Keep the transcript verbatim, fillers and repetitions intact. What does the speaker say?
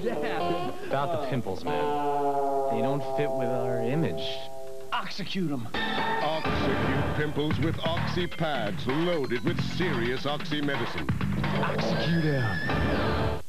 Yeah. About the pimples, man. They don't fit with our image. Oxycute them. Oxycute pimples with oxy pads loaded with serious oxy medicine. Oxycute them.